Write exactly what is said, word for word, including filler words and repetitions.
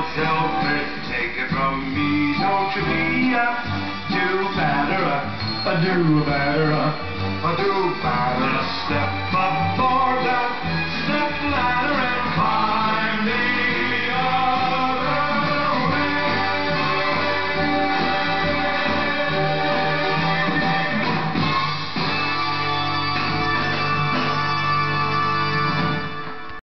selfish, take it from me. Don't you be a do-badder, a do-badder, a do-badder. Step up